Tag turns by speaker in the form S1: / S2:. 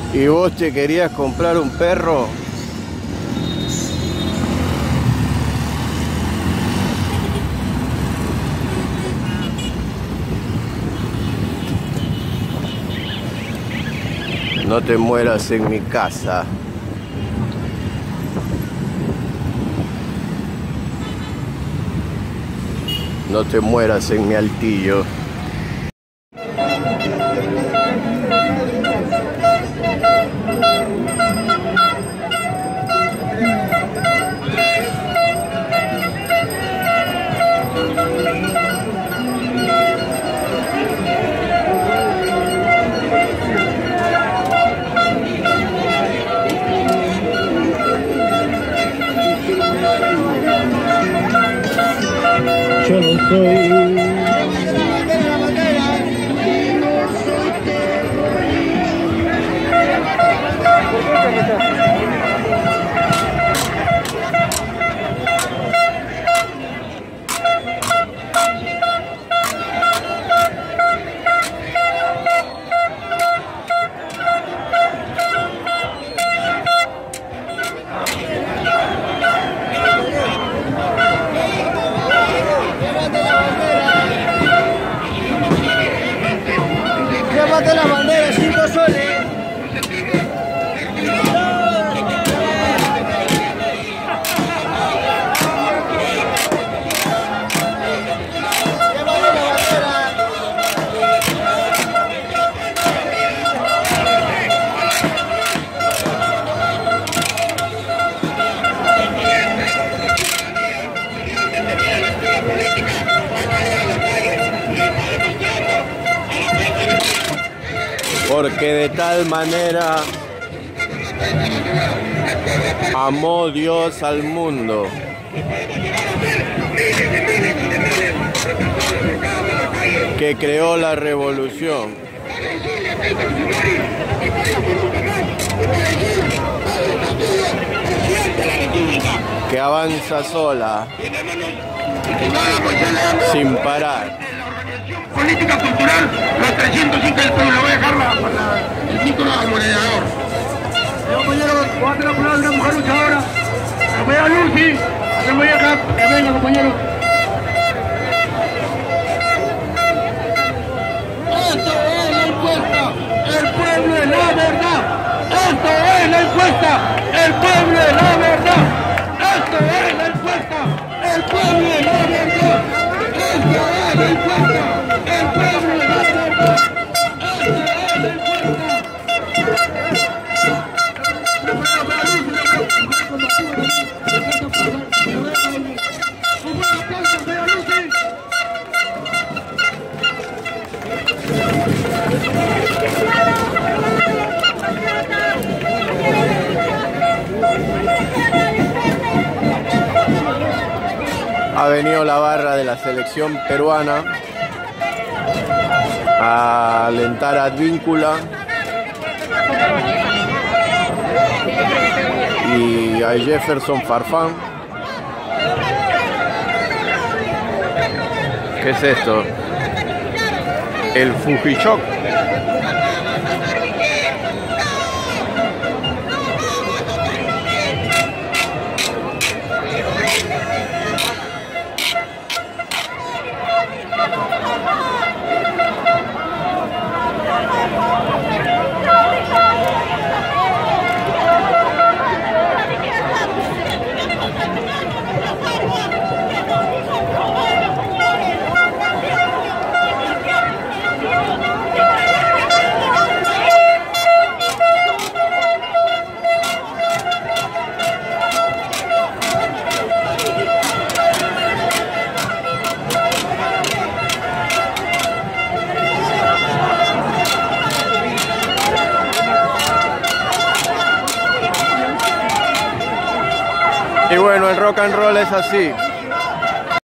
S1: ¿Y vos te querías comprar un perro? No te mueras en mi casa. No te mueras en mi altillo.
S2: Yo no soy.
S3: Llévate la bandera, 5 soles.
S1: Porque de tal manera amó Dios al mundo que creó la revolución, que avanza sola, sin parar.
S4: Política cultural, los 305 del pueblo, voy a dejarla para el título al moderador. Compañero, voy a tener a una mujer luchadora. Voy a Lucy, voy acá, que venga, compañero. Esto es la encuesta, el pueblo es la verdad. Esto es la encuesta, el pueblo es la verdad. Esto es la encuesta, el pueblo es la verdad. Esto es la encuesta. El pueblo de la verdad. Esto es la encuesta.
S1: Ha venido la barra de la selección peruana a alentar a Advíncula y a Jefferson Farfán. ¿Qué es esto? El Fujichoc. Y bueno, el rock and roll es así.